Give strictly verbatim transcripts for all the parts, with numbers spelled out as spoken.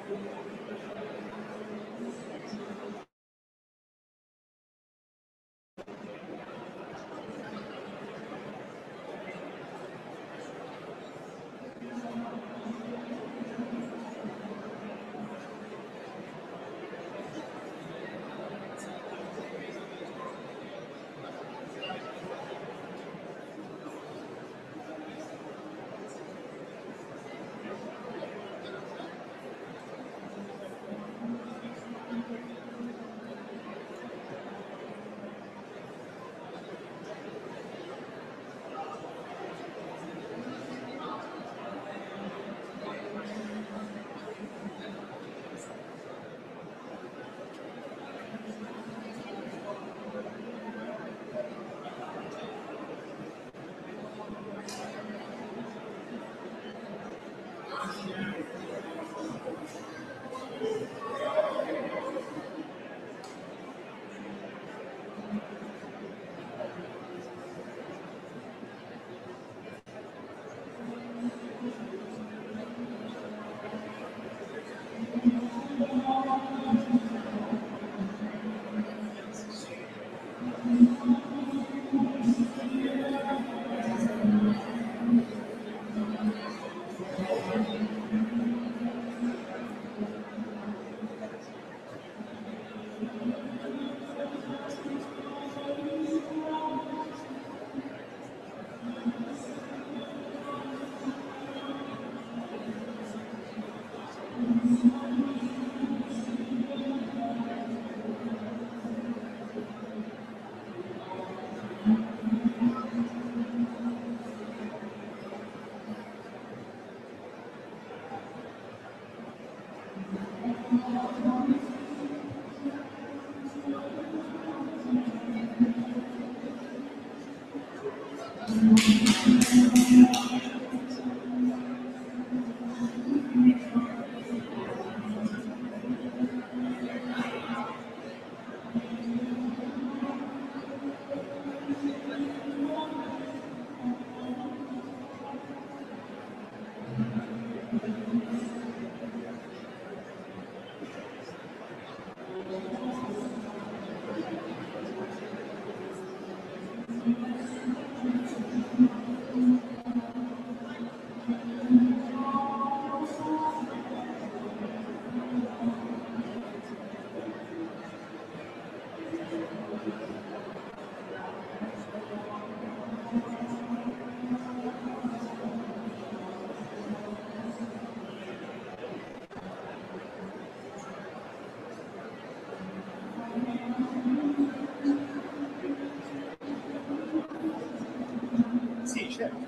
Sì, certo.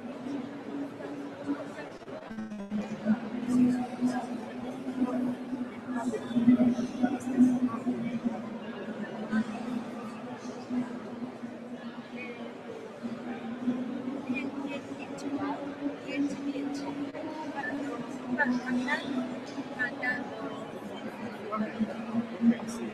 Ok, sì.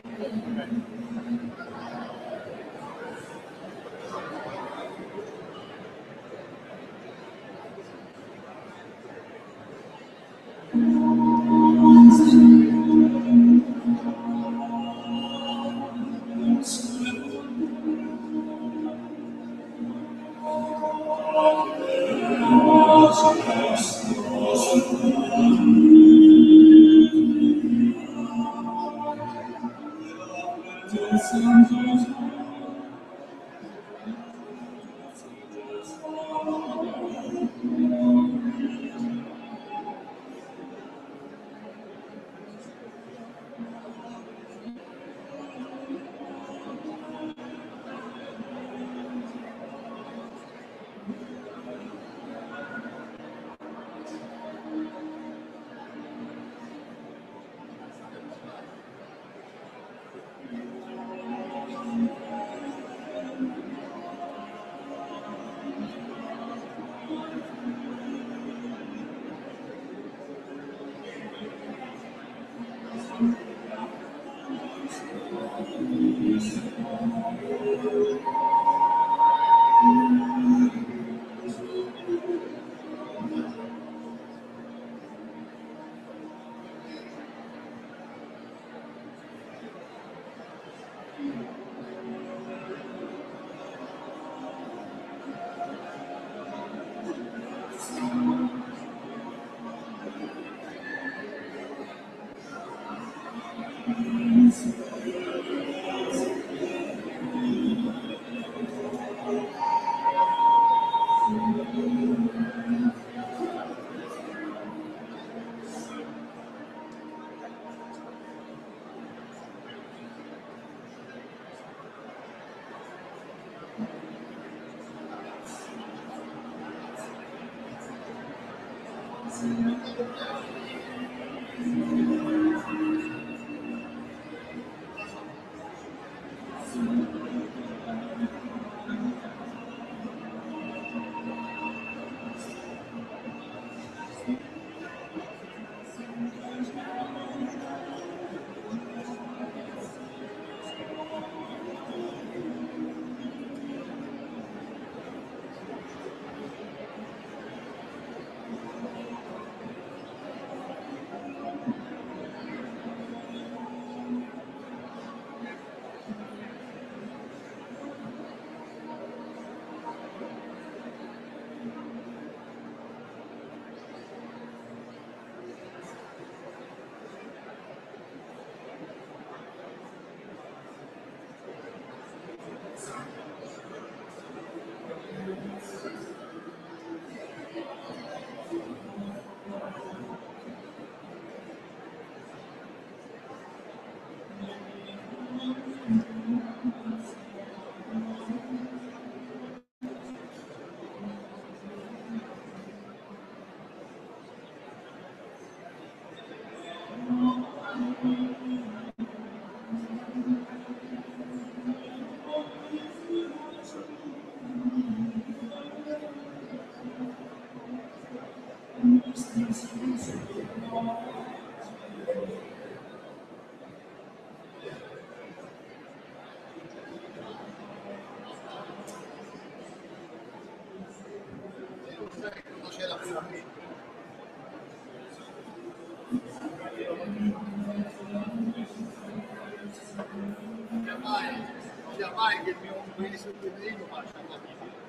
sia mai che il mio questo pedrino faccia la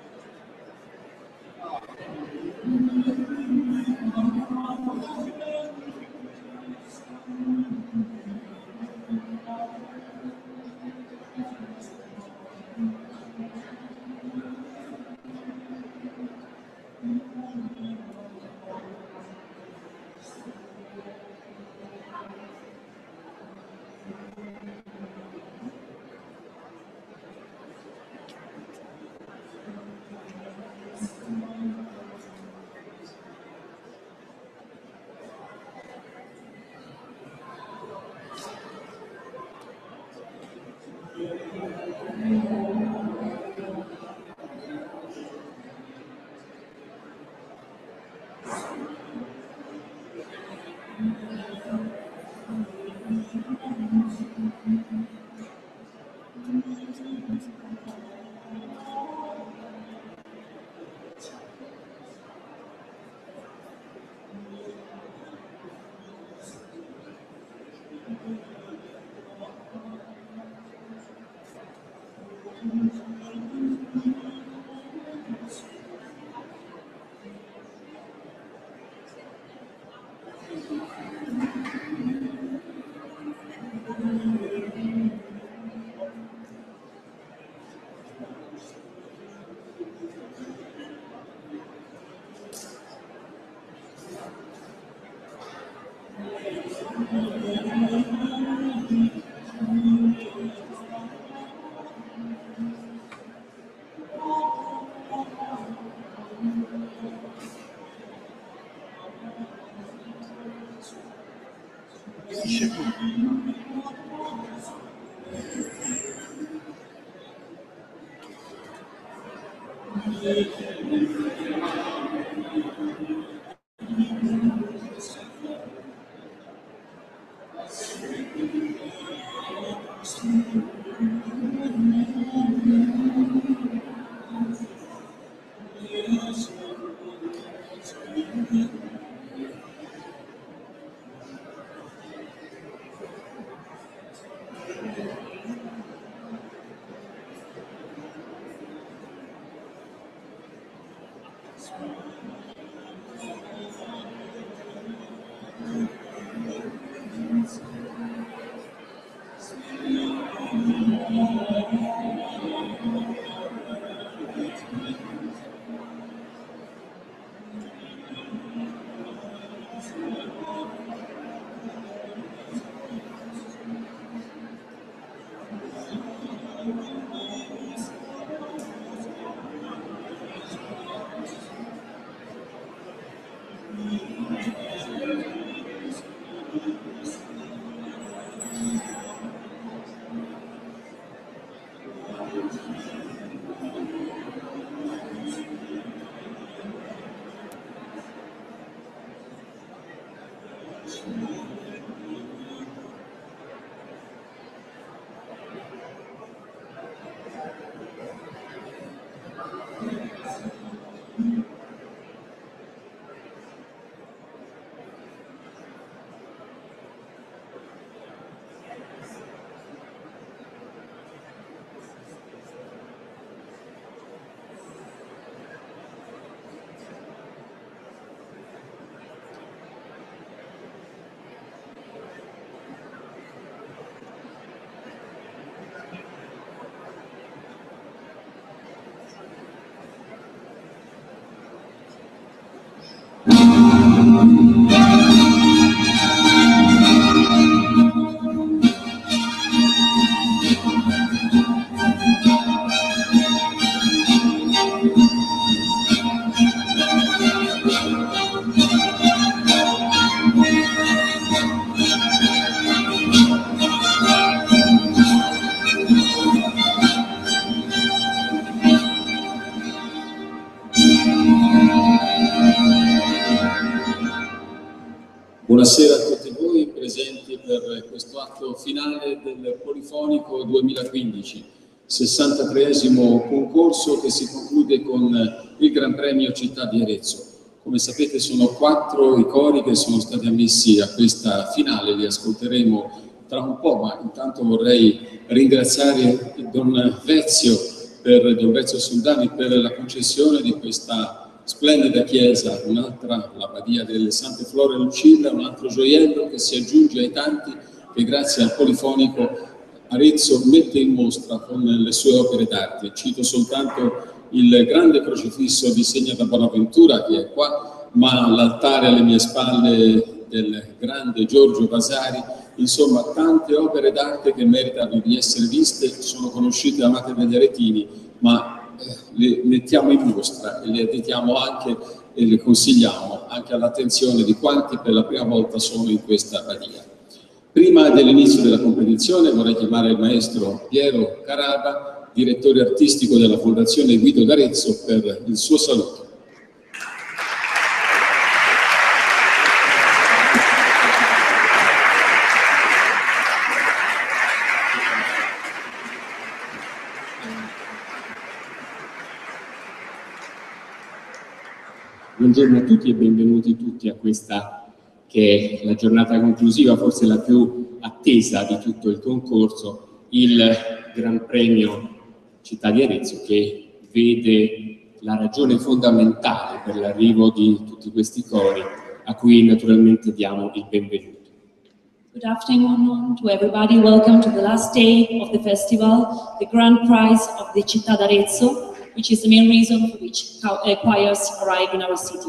finisce tutto. Buonasera a tutti voi presenti per questo atto finale del Polifonico duemilaquindici, sessantatreesimo concorso che si conclude con il Gran Premio Città di Arezzo. Come sapete sono quattro i cori che sono stati ammessi a questa finale, li ascolteremo tra un po', ma intanto vorrei ringraziare Don Vezio, per, Don Vezio Soldani per la concessione di questa splendida chiesa, un'altra, l'Abbadia delle Sante Flore e Lucilla, un altro gioiello che si aggiunge ai tanti che grazie al Polifonico Arezzo mette in mostra con le sue opere d'arte. Cito soltanto il grande crocifisso di Segna da Bonaventura che è qua, ma l'altare alle mie spalle del grande Giorgio Vasari, insomma tante opere d'arte che meritano di essere viste, sono conosciute e amate dagli aretini, ma le mettiamo in mostra e le additiamo anche e le consigliamo anche all'attenzione di quanti per la prima volta sono in questa abbadia. Prima dell'inizio della competizione vorrei chiamare il maestro Piero Caraba, direttore artistico della Fondazione Guido d'Arezzo, per il suo saluto. Buongiorno a tutti e benvenuti tutti a questa che è la giornata conclusiva, forse la più attesa di tutto il concorso, il Gran Premio Città di Arezzo, che vede la ragione fondamentale per l'arrivo di tutti questi cori, a cui naturalmente diamo il benvenuto. Good afternoon to everybody. Welcome to the last day of the festival, the grand prize of the Città d'Arezzo, which is the main reason for which choirs arrive in our city.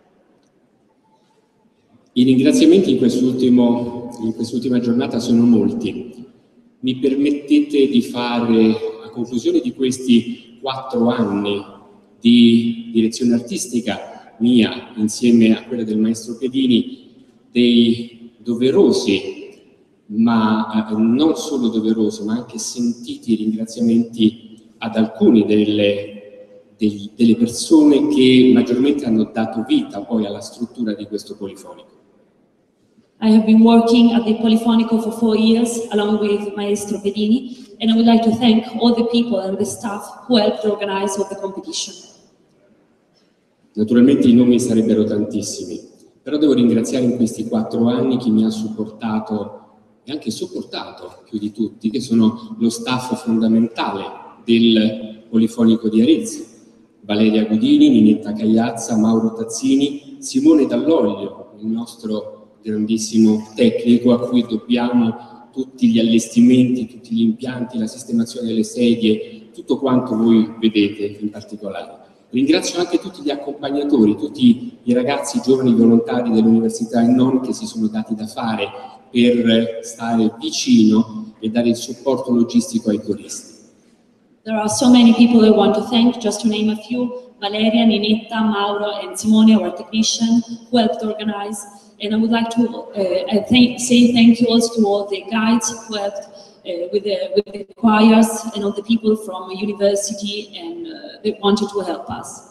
I ringraziamenti in quest'ultimo, in quest'ultima giornata sono molti. Mi permettete di fare, a conclusione di questi quattro anni di direzione artistica mia, insieme a quella del maestro Pedini, dei doverosi, ma eh, non solo doverosi, ma anche sentiti ringraziamenti ad alcuni delle, degli, delle persone che maggiormente hanno dato vita poi alla struttura di questo Polifonico. I have been working at the Polifonico for four years along with Maestro Pedini, and I would like to thank all the people and the staff who helped organize all the competition. Naturalmente i nomi sarebbero tantissimi, però devo ringraziare in questi quattro anni chi mi ha supportato e anche sopportato più di tutti, che sono lo staff fondamentale del Polifonico di Arezzo: Valeria Gudini, Ninetta Cagliazza, Mauro Tazzini, Simone Dall'Oglio, il nostro grandissimo tecnico a cui dobbiamo tutti gli allestimenti, tutti gli impianti, la sistemazione delle sedie, tutto quanto voi vedete in particolare. Ringrazio anche tutti gli accompagnatori, tutti i ragazzi giovani volontari dell'università e non che si sono dati da fare per stare vicino e dare il supporto logistico ai coristi. There are so many people I want to thank, just to name a few: Valeria, Ninetta, Mauro and Simone, our technician, who helped organize. And I would like to uh, th say thank you also to all the guides who helped uh, with, the, with the choirs and all the people from the university and uh, they wanted to help us.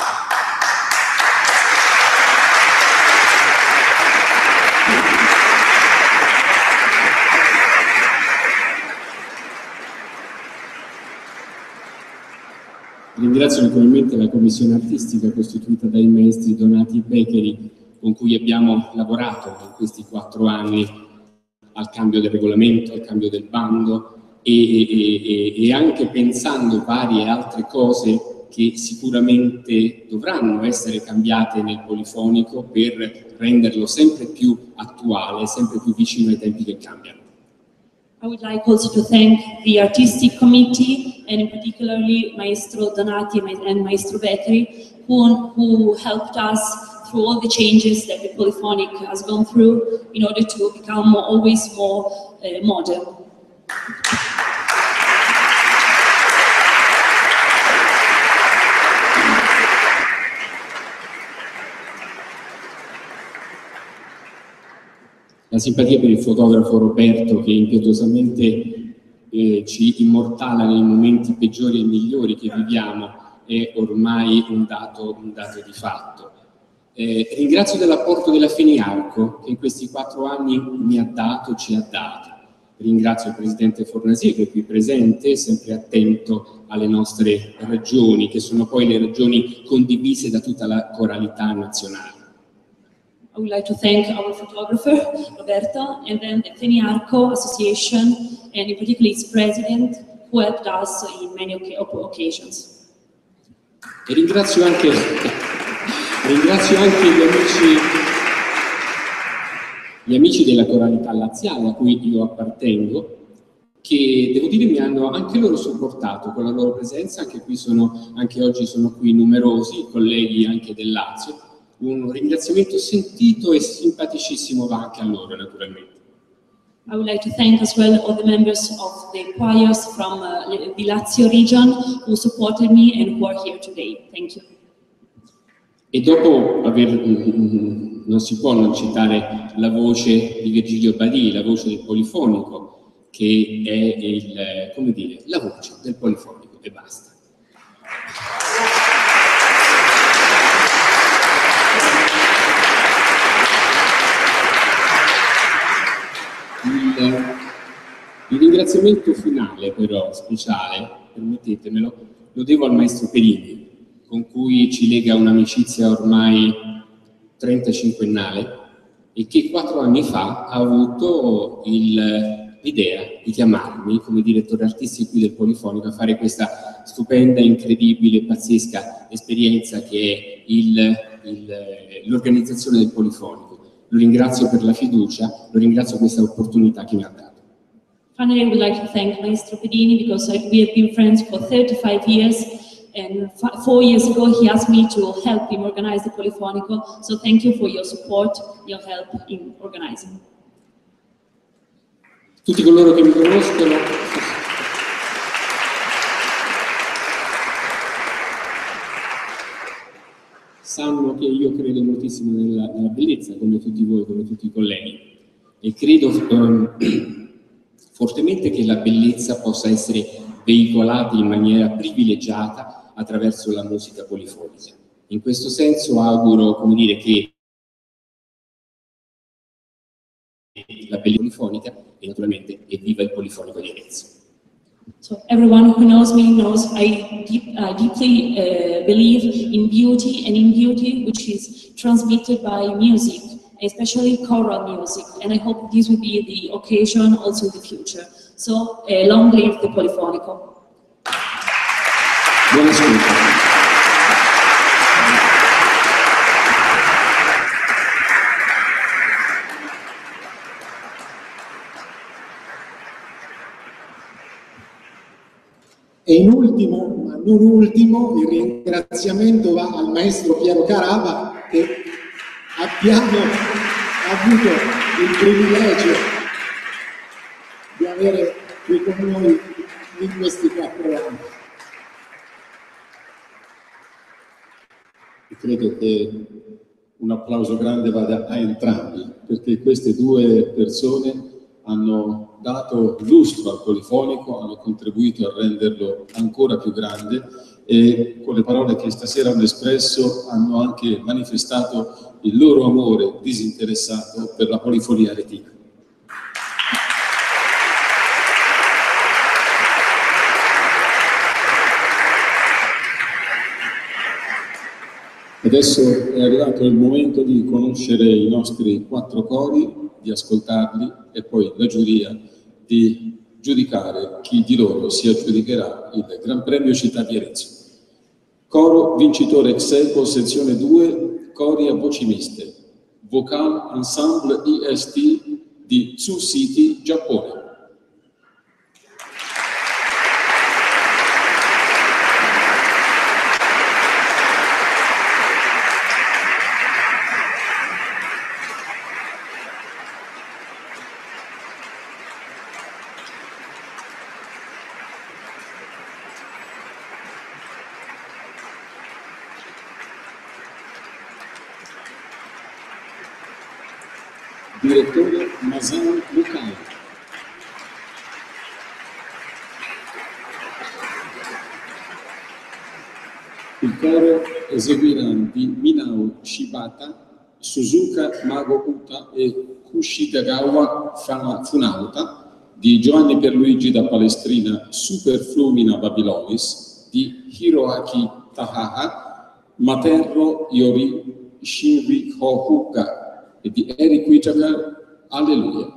Ringrazio naturalmente la commissione artistica costituita dai maestri Donati e Beccheri, con cui abbiamo lavorato in questi quattro anni al cambio del regolamento, al cambio del bando e, e, e, e anche pensando varie altre cose che sicuramente dovranno essere cambiate nel polifonico per renderlo sempre più attuale, sempre più vicino ai tempi che cambiano. I would like also to thank the artistic committee and in particularly Maestro Donati and Maestro Beccheri who, who helped us through all the changes that the polyphonic has gone through in order to become always more uh, modern. La simpatia per il fotografo Roberto, che impietosamente eh, ci immortala nei momenti peggiori e migliori che viviamo, è ormai un dato, un dato di fatto. Eh, ringrazio dell'apporto della Feniarco, che in questi quattro anni mi ha dato, ci ha dato. Ringrazio il Presidente Fornasie, che è qui presente, sempre attento alle nostre ragioni, che sono poi le ragioni condivise da tutta la coralità nazionale. I would like to thank our photographer, Roberto, and then the Feniarco Association, and in particular its president, who helped us in many occasions. E ringrazio anche, ringrazio anche gli amici, gli amici della coralità laziale a cui io appartengo, che devo dire mi hanno anche loro supportato con la loro presenza. Anche qui sono, anche oggi sono qui numerosi colleghi anche del Lazio. Un ringraziamento sentito e simpaticissimo va anche a loro, naturalmente. I would like to thank as well all the members of the choirs from uh, the Lazio region who supported me and who are here today. Thank you. E dopo aver, non si può non citare la voce di Virgilio Badì, la voce del polifonico, che è il, come dire, la voce del polifonico e basta. Il, il ringraziamento finale, però, speciale, permettetemelo, lo devo al maestro Perini, con cui ci lega un'amicizia ormai trentacinquennale e che quattro anni fa ha avuto l'idea di chiamarmi come direttore artistico qui del Polifonico a fare questa stupenda, incredibile, pazzesca esperienza che è l'organizzazione del Polifonico. Lo ringrazio per la fiducia, lo ringrazio per questa opportunità che mi ha dato. Finally, I would like to thank Maestro Pedini because we have been friends for thirty-five years, and four years ago he asked me to help him organize the Polifonico. So thank you for your support, your help in organizing. Tutti coloro che mi conoscono sanno che io credo moltissimo nella, nella bellezza, come tutti voi, come tutti i colleghi, e credo um, fortemente che la bellezza possa essere veicolata in maniera privilegiata attraverso la musica polifonica. In questo senso auguro, come dire, che la bellezza polifonica e naturalmente evviva il polifonico di Arezzo. So everyone who knows me knows I deep, uh, deeply uh, believe in beauty and in beauty which is transmitted by music, especially choral music, and I hope this will be the occasion also in the future. So uh, long live the Polifonico. Buon ascolto. E in ultimo, ma non ultimo, il ringraziamento va al maestro Piero Carava, che abbiamo avuto il privilegio di avere qui con noi in questi quattro anni. E credo che un applauso grande vada a entrambi, perché queste due persone hanno dato lustro al polifonico, hanno contribuito a renderlo ancora più grande e con le parole che stasera hanno espresso hanno anche manifestato il loro amore disinteressato per la polifonia aretina. Adesso è arrivato il momento di conoscere i nostri quattro cori, di ascoltarli e poi la giuria di giudicare chi di loro si aggiudicherà il Gran Premio Città di Arezzo. Coro vincitore ex aequo, sezione due, cori a voci miste, Vocal Ensemble I S T di Tsu City, Giappone. Direttore Masao Mukai. Il coro eseguiranno di Minao Shibata, Suzuka Mago Uta e Kushikagawa Funauta, di Giovanni Pierluigi da Palestrina Superflumina Babylonis, di Hiroaki Tahaha, Materro Yori Shinri Hokuga e di Eric Whittaker, Alleluia.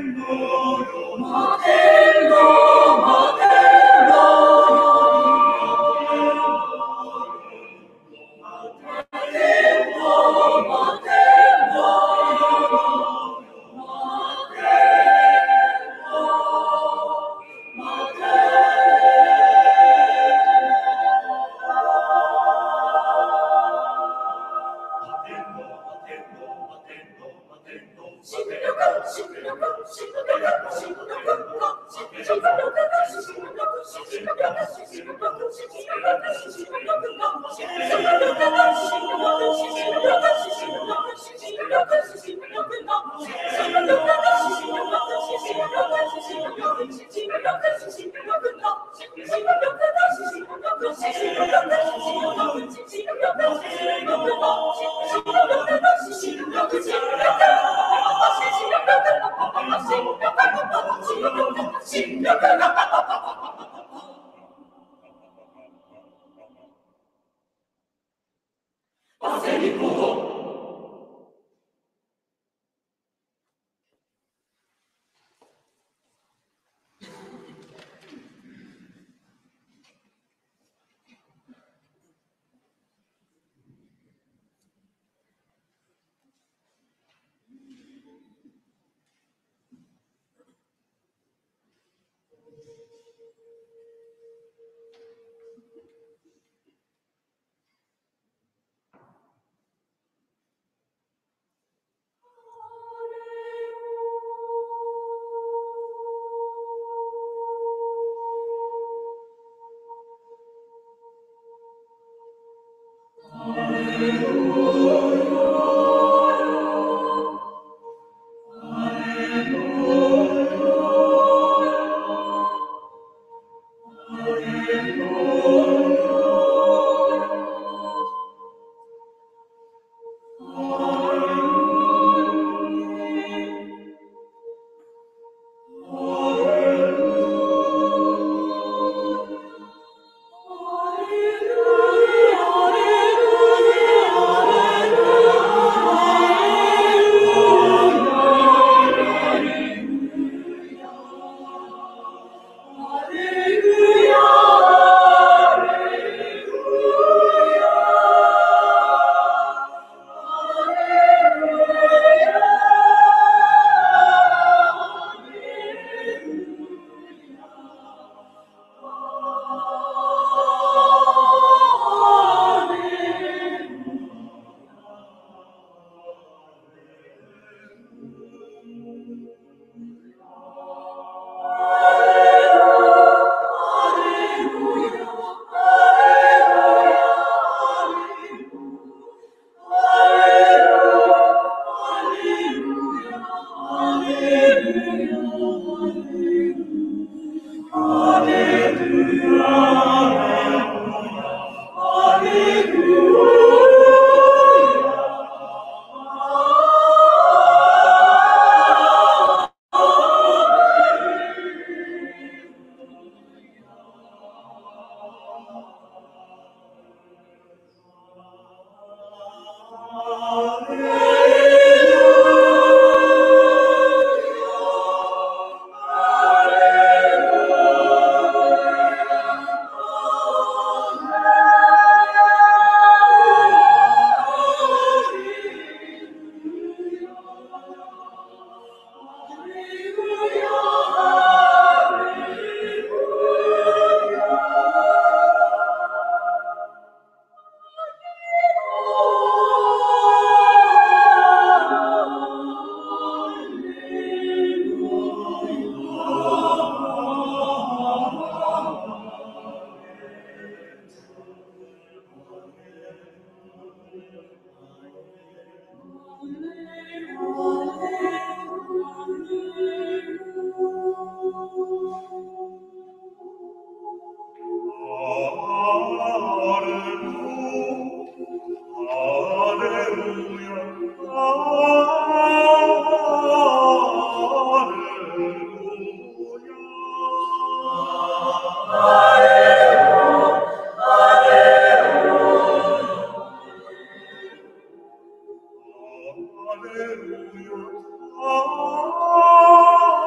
Alleluia.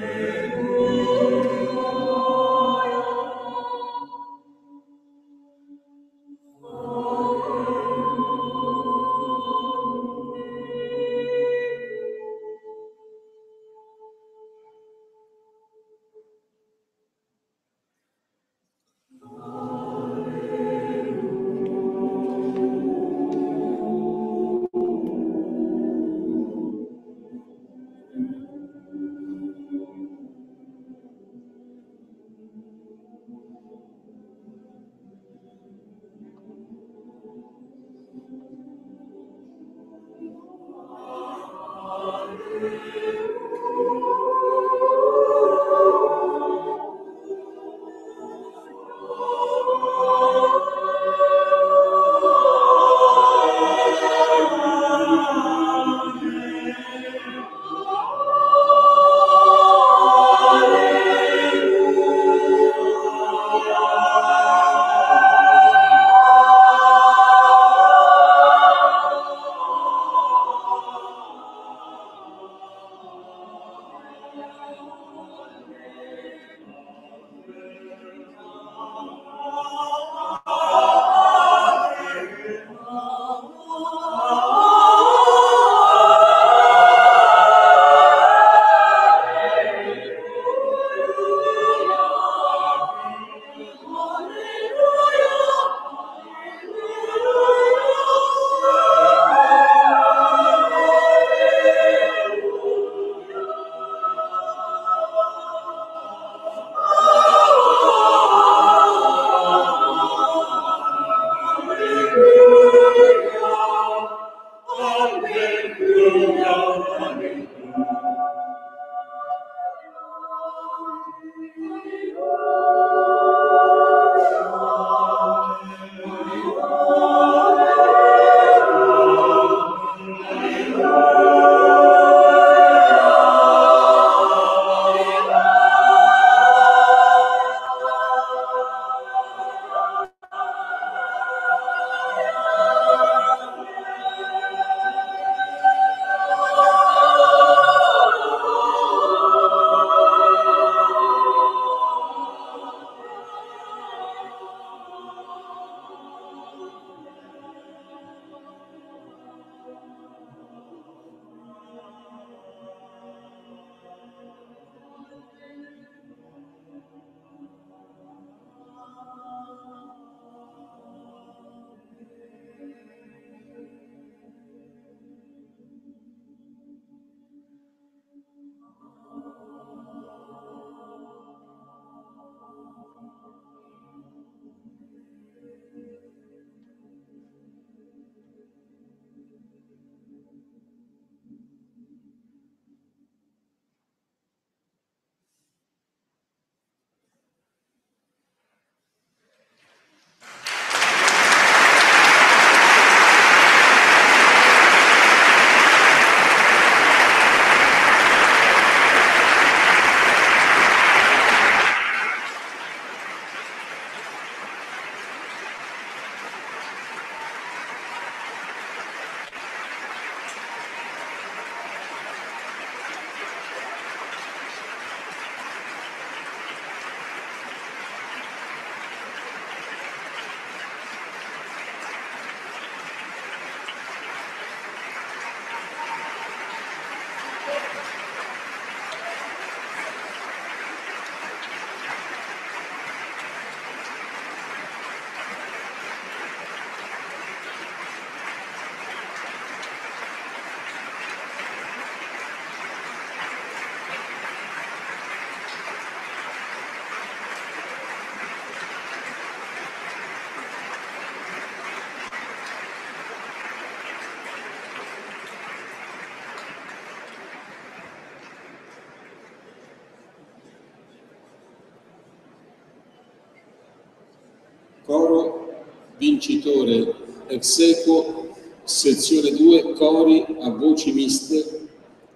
Coro vincitore ex equo, sezione due, cori a voci miste,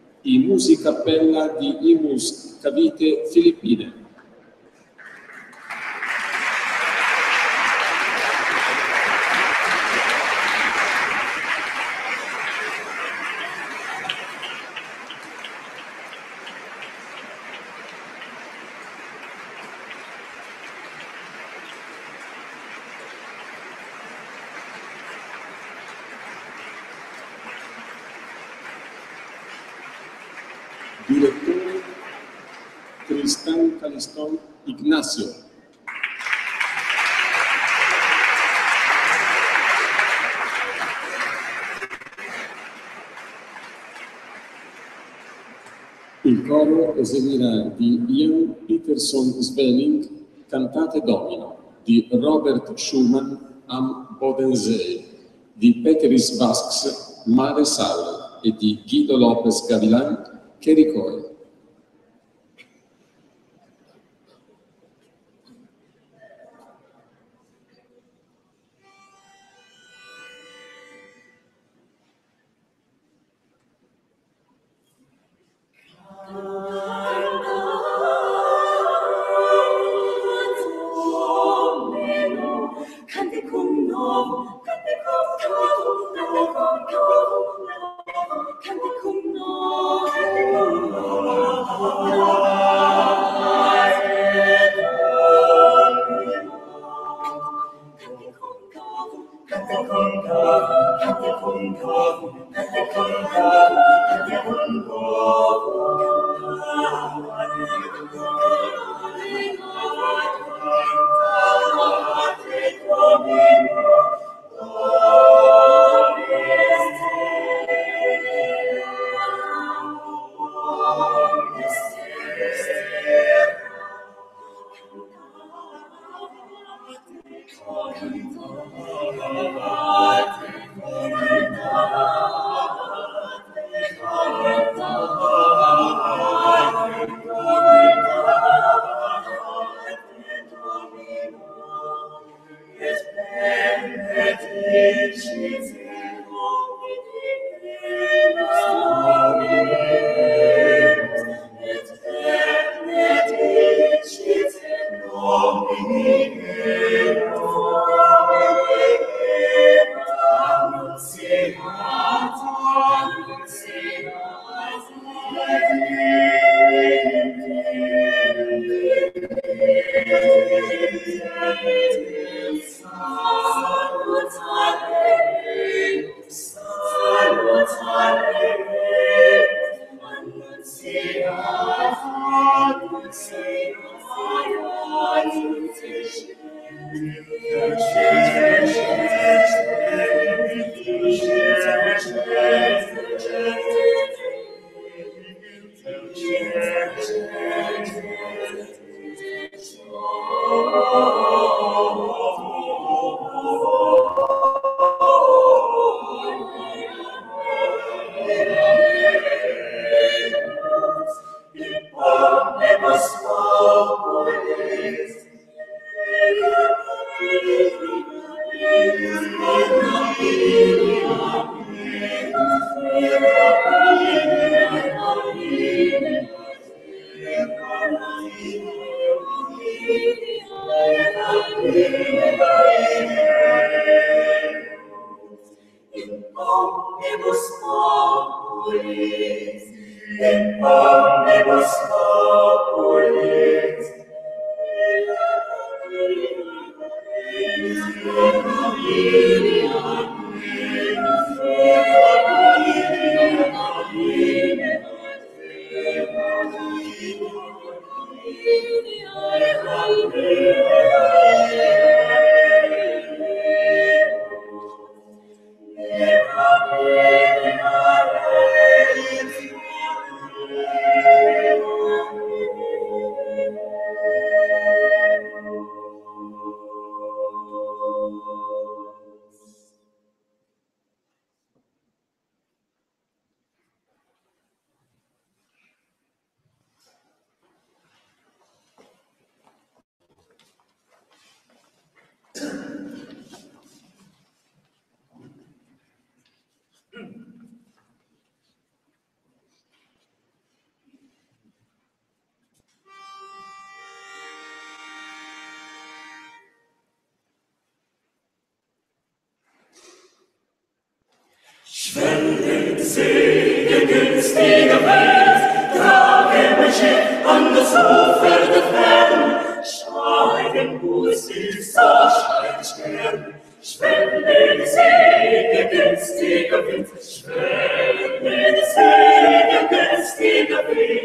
i Musicappella di Imus Cavite Filippine. direttore Tristan Caliston Ignacio. Il coro eseguirà di Ian Peterson Svelling Cantate Domino, di Robert Schumann Am Bodensee, di Peteris Vasks Mare Saule e di Guido Lopez Gavilan Chericoe. Schwellet Segen, günstiger Welt, trage mein Schiff an das Ufer der Fern. Schweigen muss ich so schein Stern. Schwellet Segen, günstiger Wind, schwellet Segen, günstiger Wind.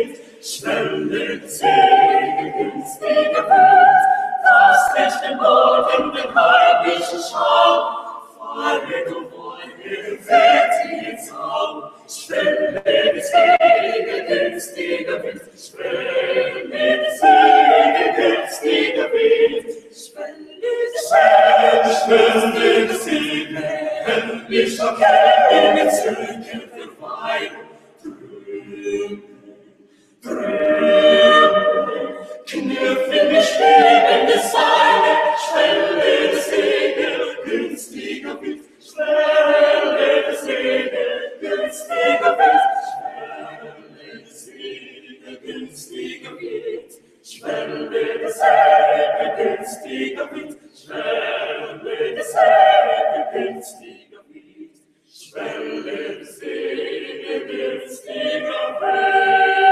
schwellet Segen, günstige Welt, das Licht im Morgen, den heimlichen Schaum, fahre du wohl, fährt ins Raum, schwellet Segen, günstige Welt, schwellet Segen, günstige Welt, schwellet Segen, günstige Segen, herrlicher Kerl, in Zügen für Wein, Knüpfen die schwebende Seile, schwelle Segel, günstiger Wind, schwelle Segel, günstiger Wind, schwelle Segel, günstiger Wind, schwelle Segel, günstiger Wind, schwelle Segel, günstiger Wind, schwelle Segel, günstiger Wind.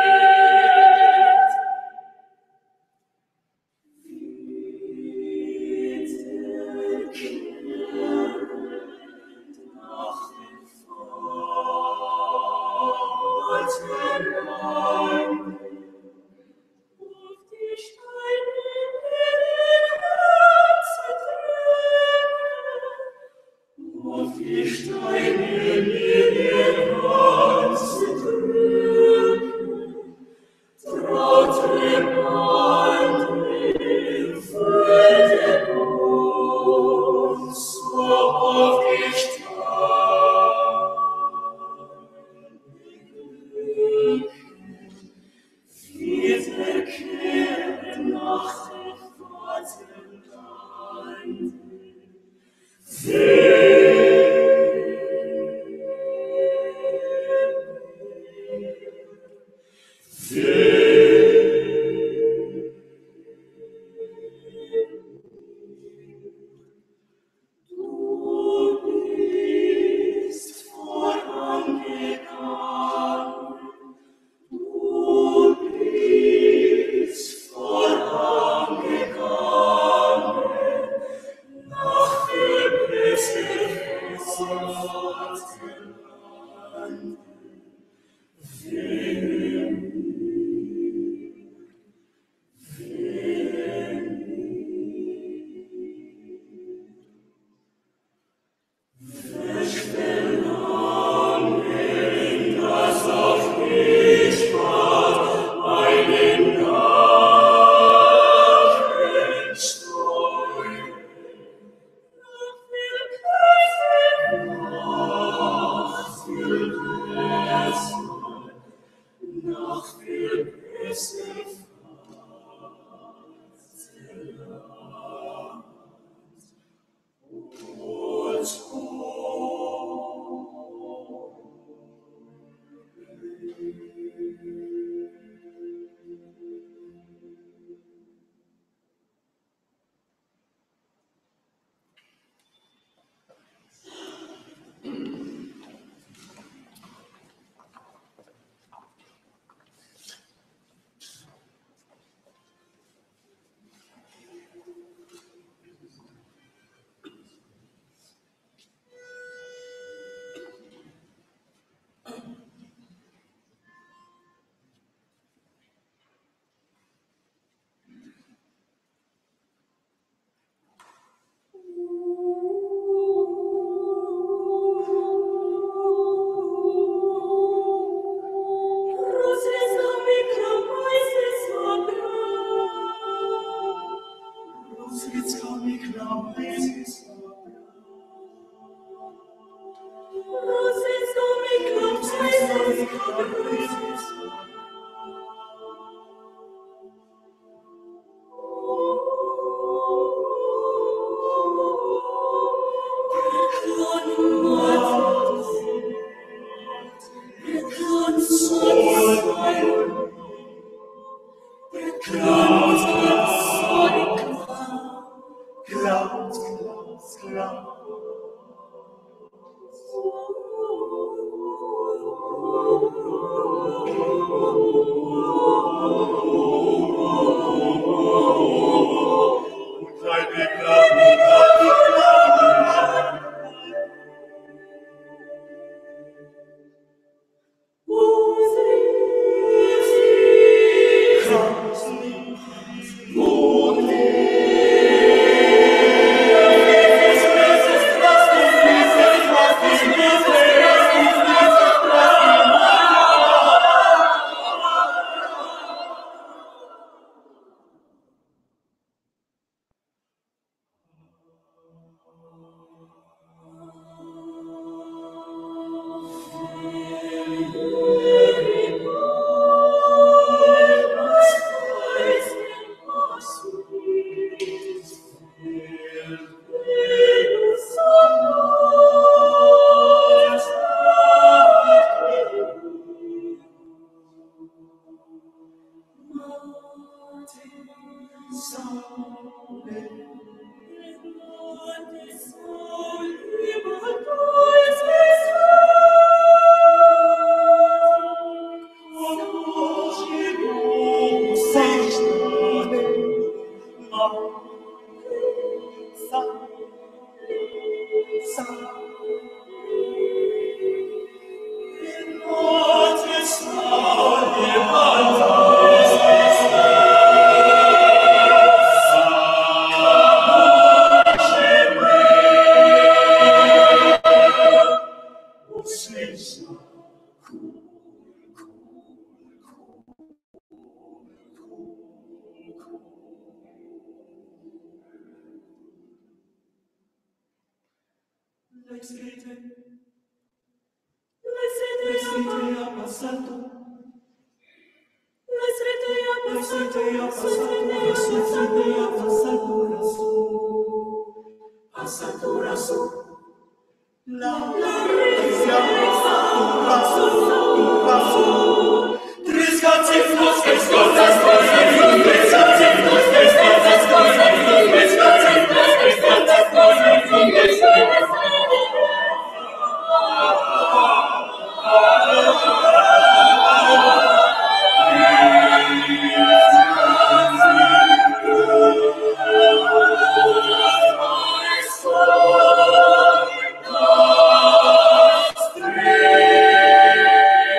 Three.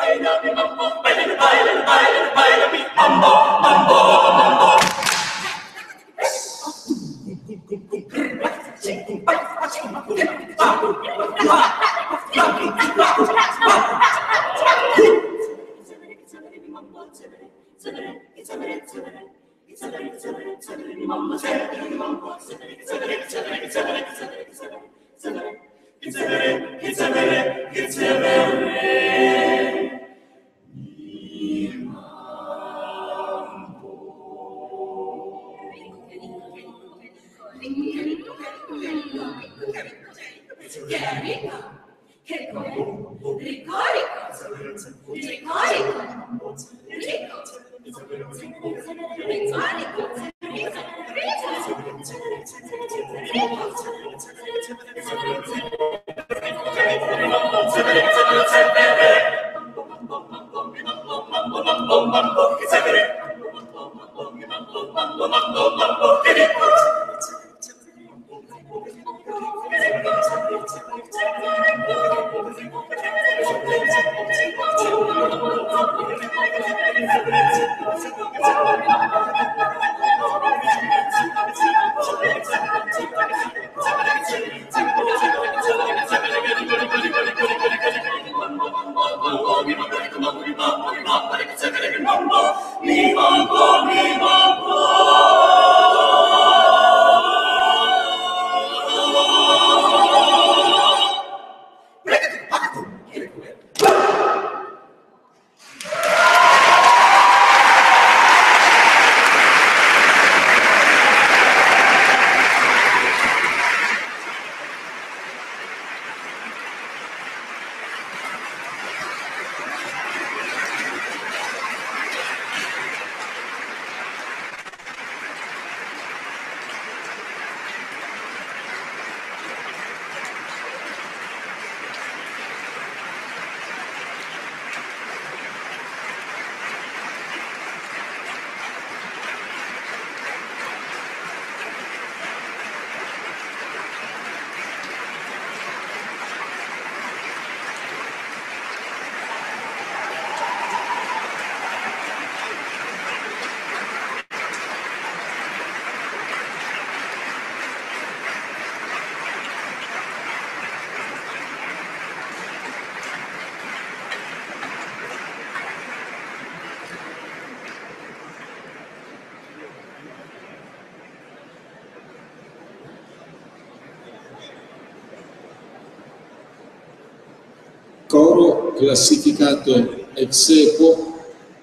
Coro classificato ex aequo,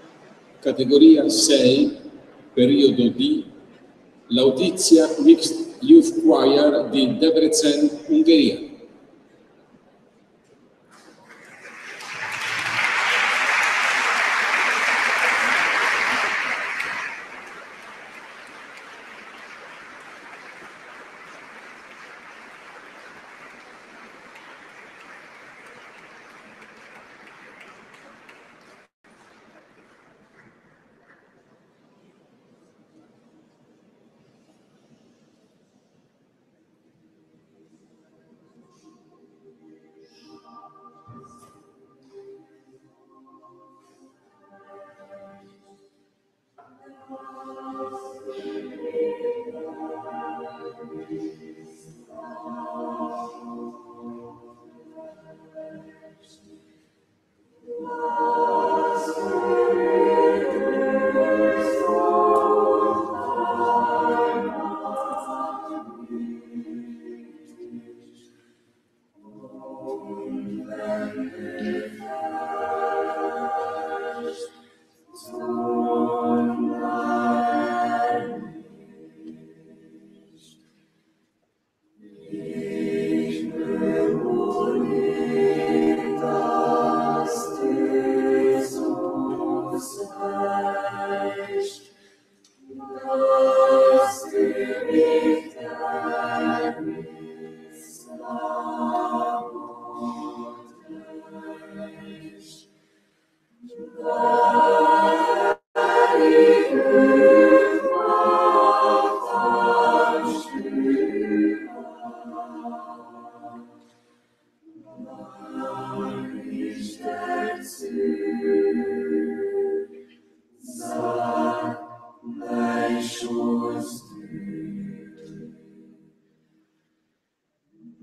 categoria sei, periodo D, Lautizia Mixed Youth Choir di Debrecen, Ungheria.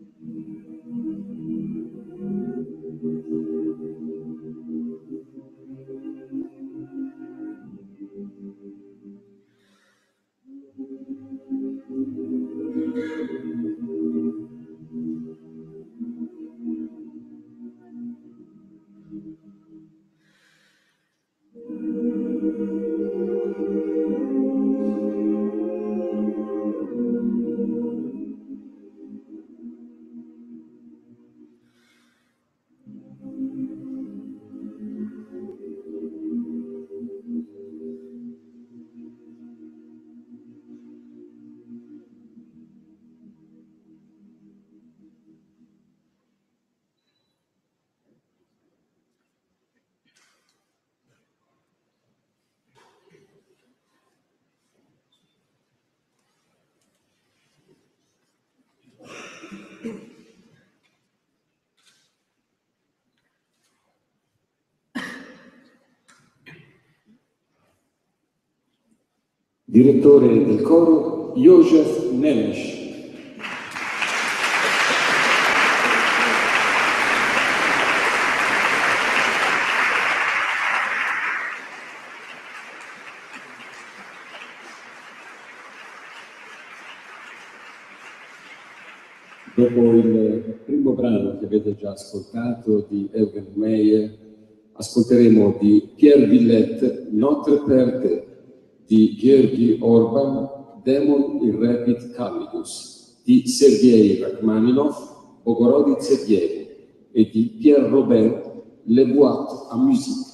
Direttore del coro, József Nemes. Dopo il primo brano che avete già ascoltato di Eugen Meyer, ascolteremo di Pierre Villette, Notre Perte, di Georgi Orban, Demon in Rapid Calidus, di Sergei Rachmaninov, Bogorodice Dievo, e di Pierre Robert, Le Boîte à Musique.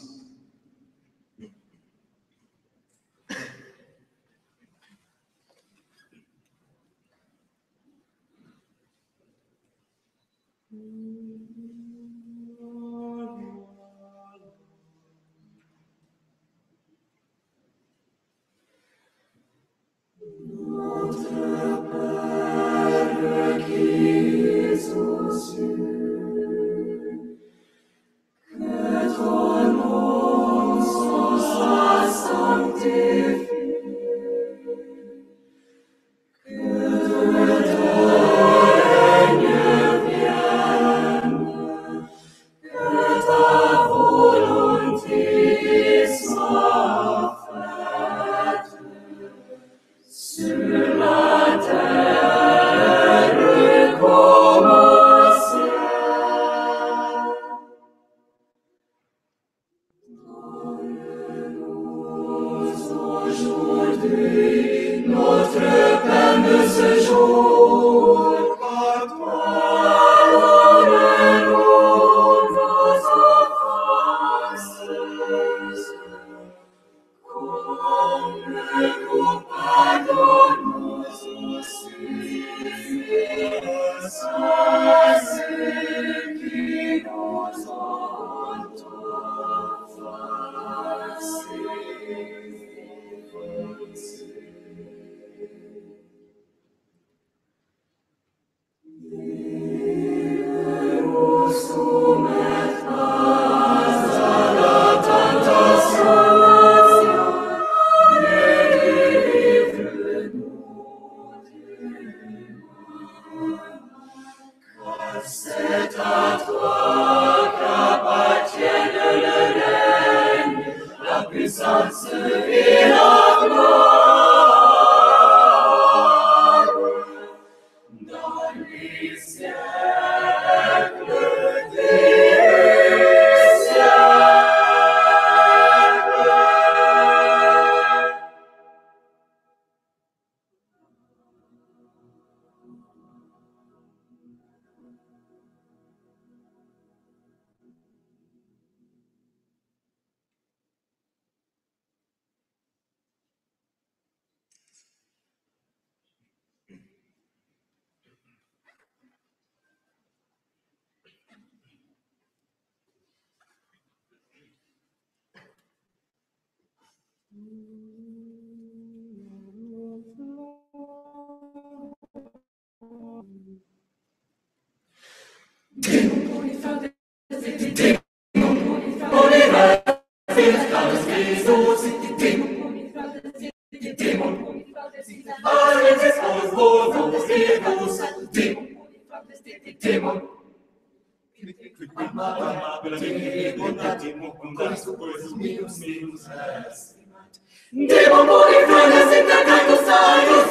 Demon body friends in the kind of science.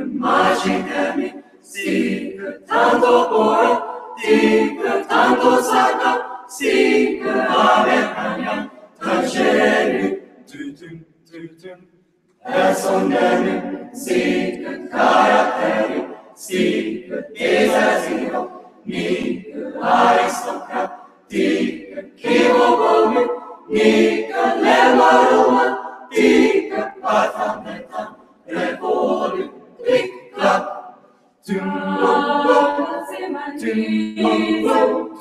immagine sì che tanto cuore, sì che tanto sacca, sì che ave cagna, taceri, tutum, tutum, e sondemi, sì che caratteri, sì che esercito, mi che aristocrati, che chivogomi, mi che leva Roma, ti che parfanetta, revoli, clic, clac, tum, lum, lum, tum, lum, lum,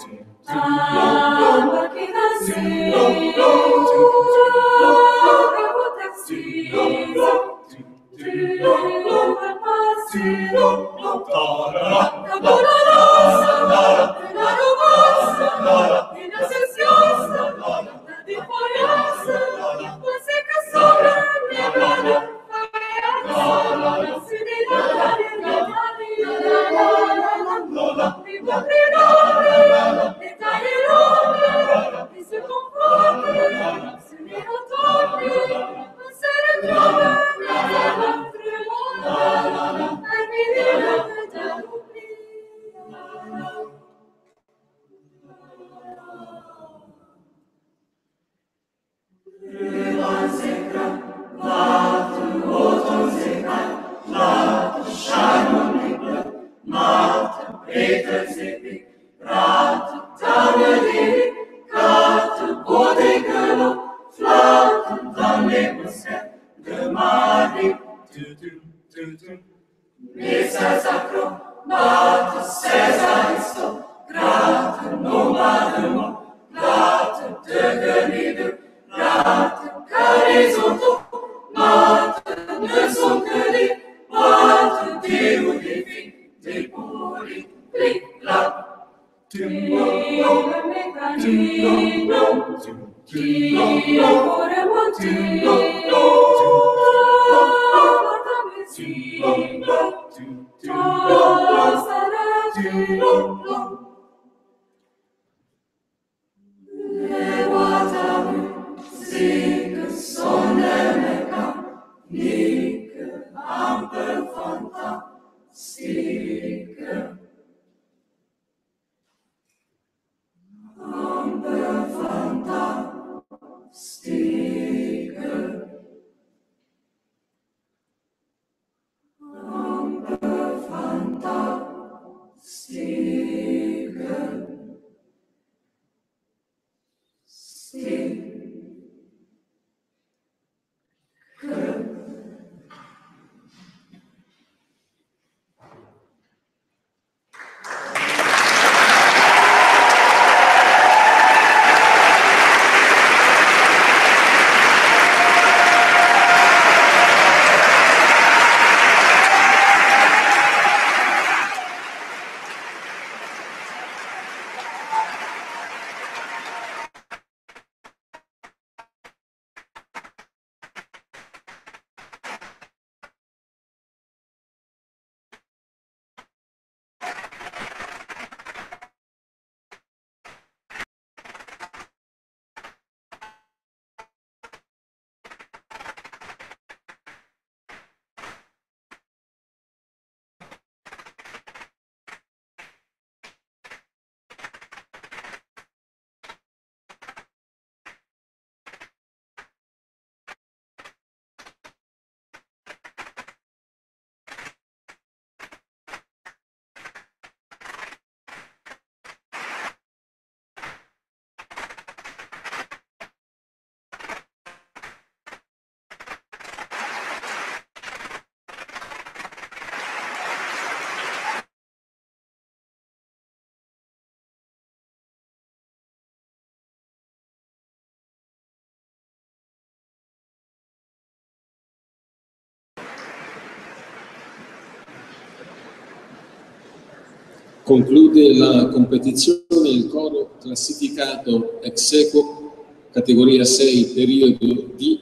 Conclude la competizione il coro classificato ex aequo, categoria sei, periodo D,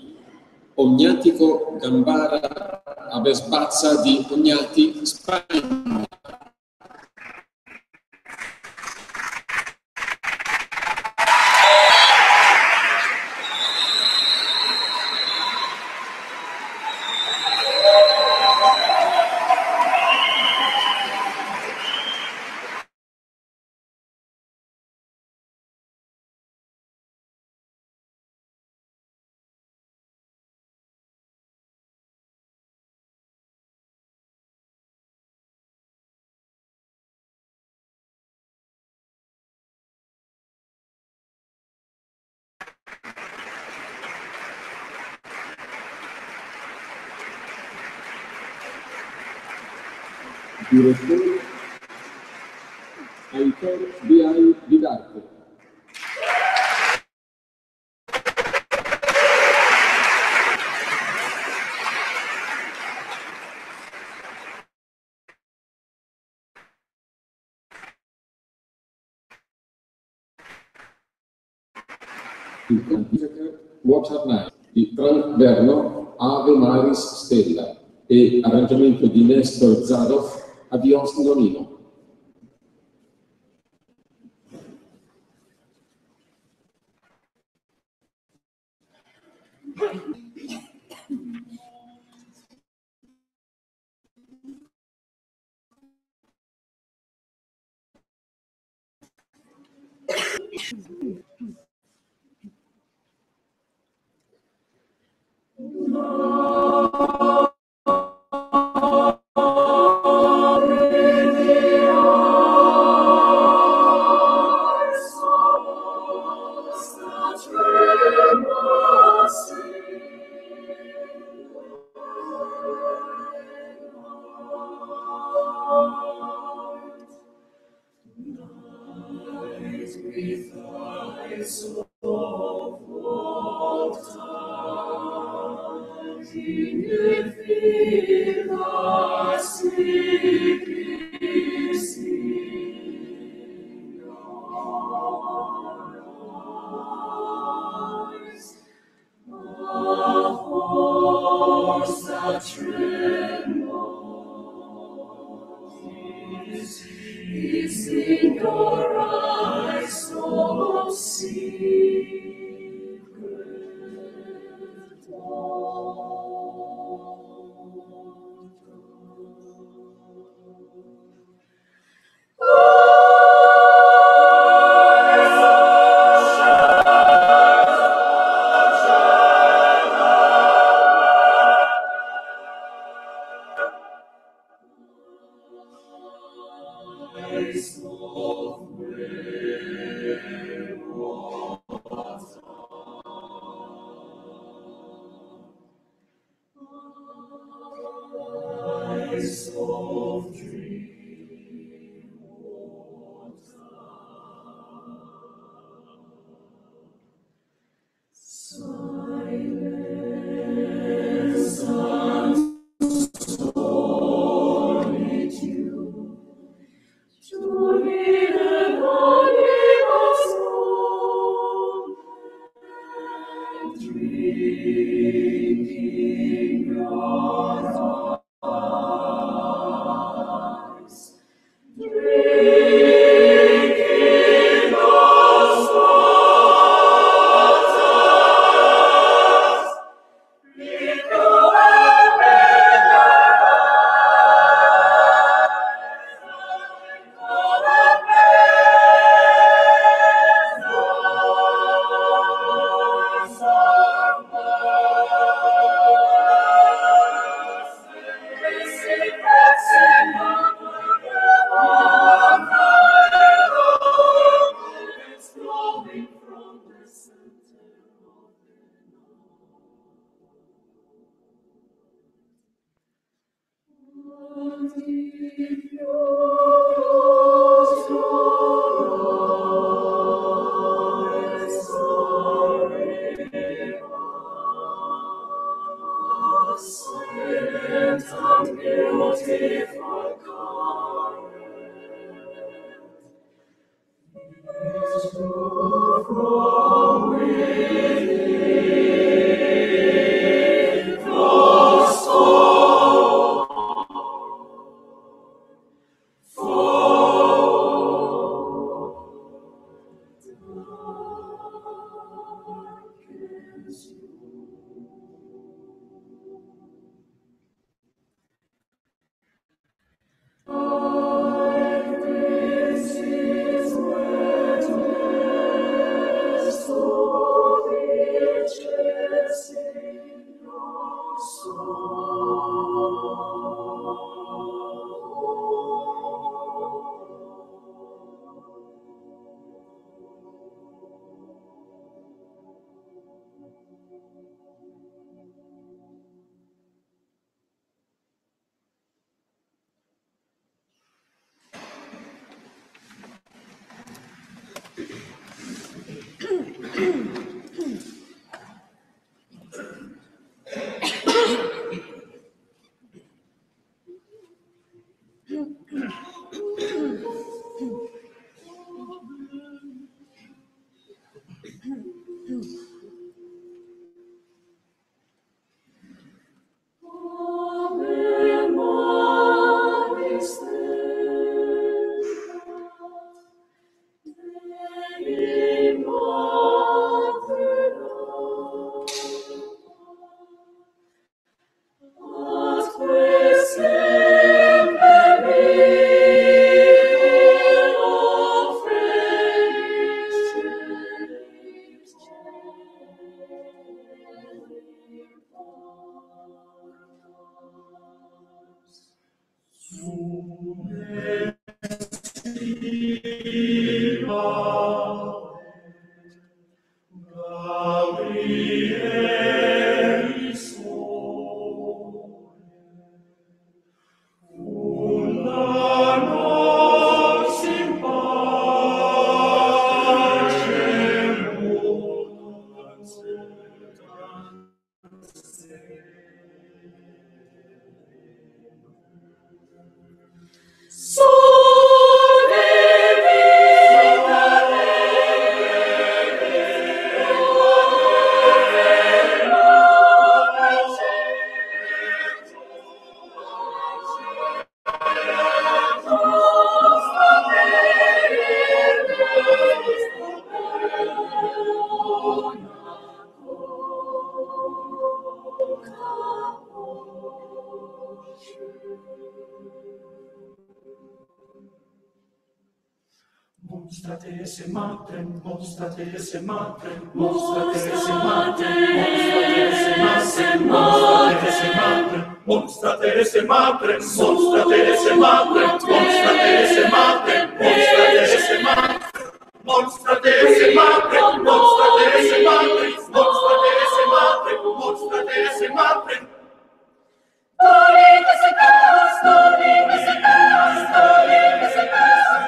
Ognatico Gambara Avesbazza di Ognati, Spagna. direttore Aitor Biai Vidarte. Il Pontifical Water Night di Frank Verno, Ave Maris Stella, e arrangiamento di Nestor Zadov, Adios Nonino. Mostrate esse matrem, mostrate esse matrem, mostrate esse matrem, mostrate esse matrem, mostrate esse matrem, mostrate esse matrem, mostrate esse matrem, mostrate esse matrem, mostrate esse matrem, mostrate esse matrem, mostrate esse matrem, mostrate esse matrem. Story is a girl, story is a girl, story is a girl.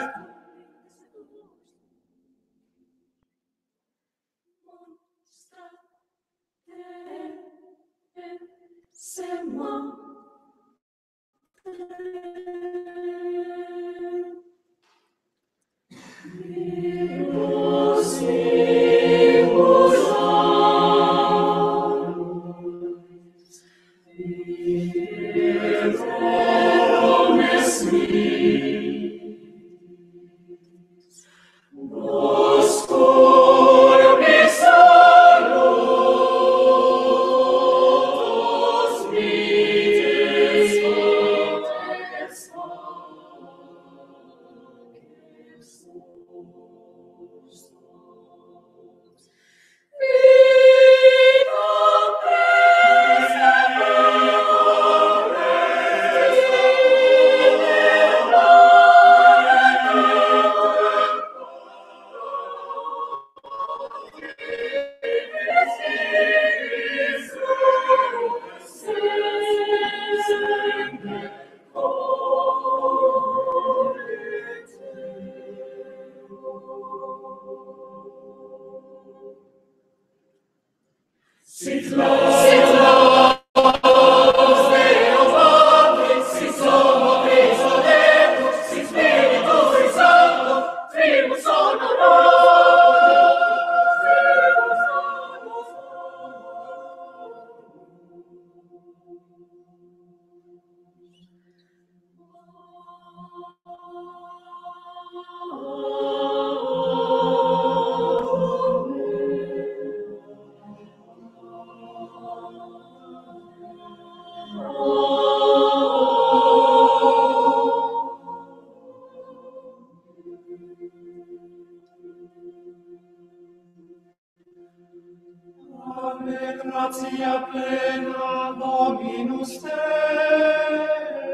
Sit low, sit low, Deo Padre, sit sommo Cristo Deus, sit Spiritus Sancto, Primus Honorum. Ave gratia plena Dominus tecum.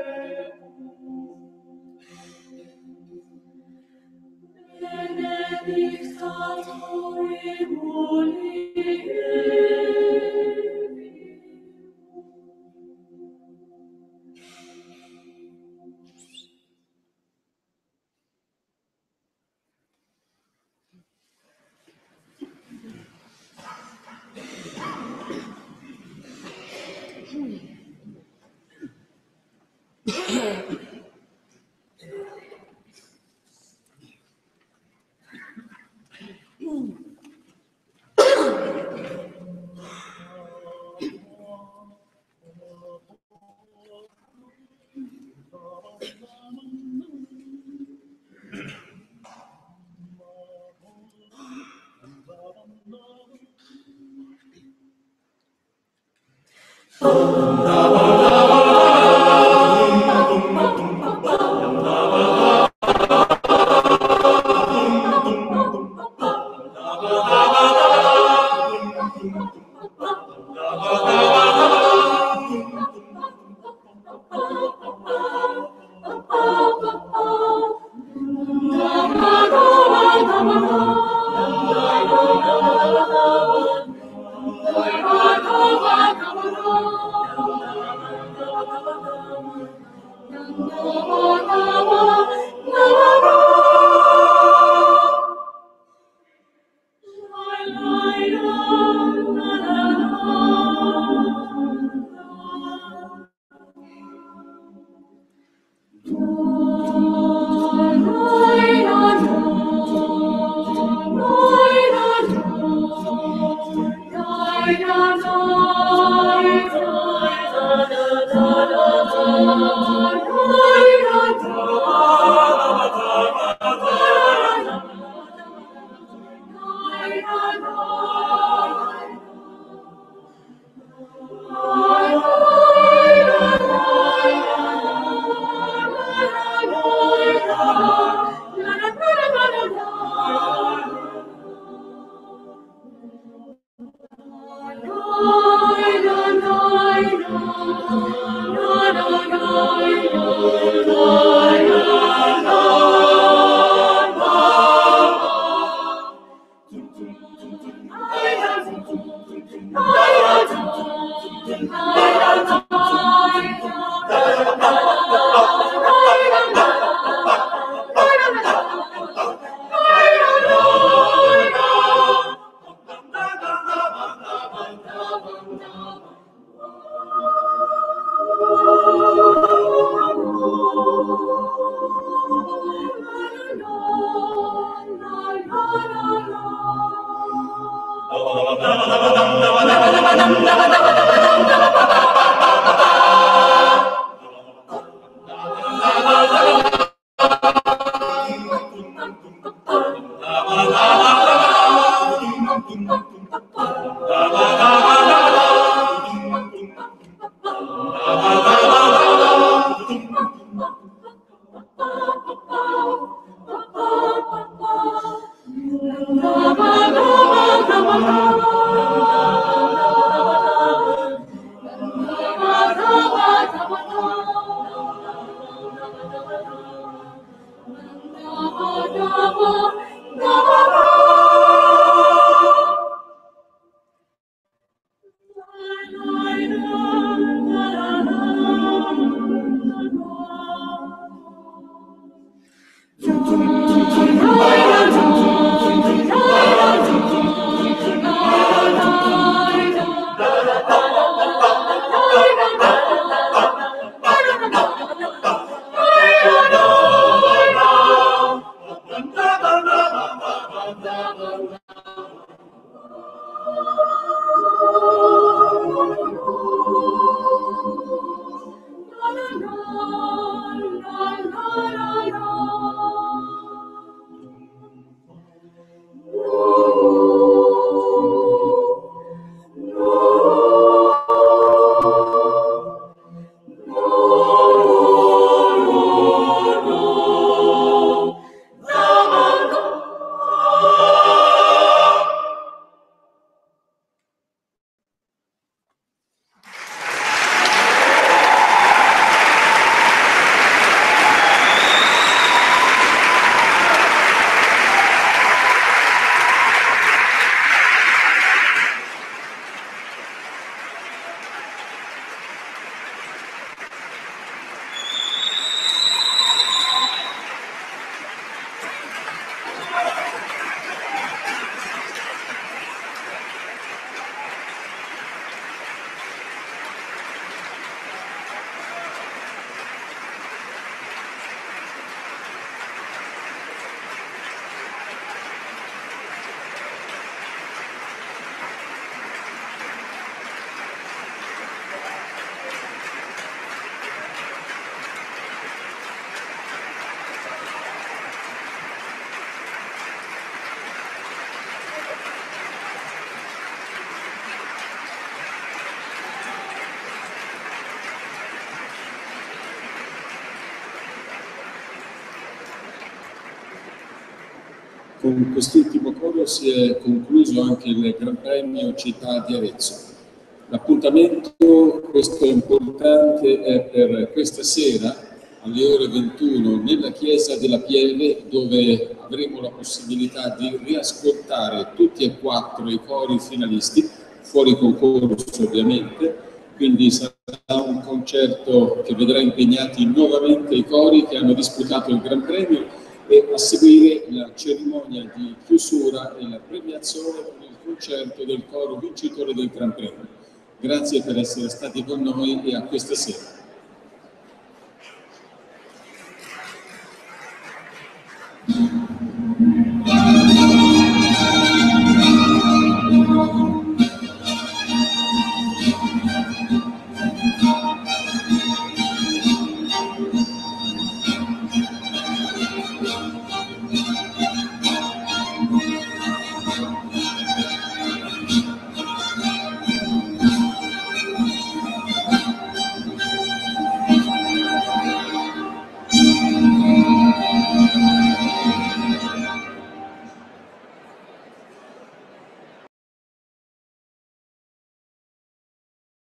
Benedicta Tori mulieribus. Con quest'ultimo coro si è concluso anche il Gran Premio Città di Arezzo. L'appuntamento, questo importante, è per questa sera alle ore ventuno nella Chiesa della Pieve, dove avremo la possibilità di riascoltare tutti e quattro i cori finalisti, fuori concorso ovviamente, quindi sarà un concerto che vedrà impegnati nuovamente i cori che hanno disputato il Gran Premio, e a seguire la cerimonia di chiusura e la premiazione con il concerto del coro vincitore del Gran Premio. Grazie per essere stati con noi e a questa sera.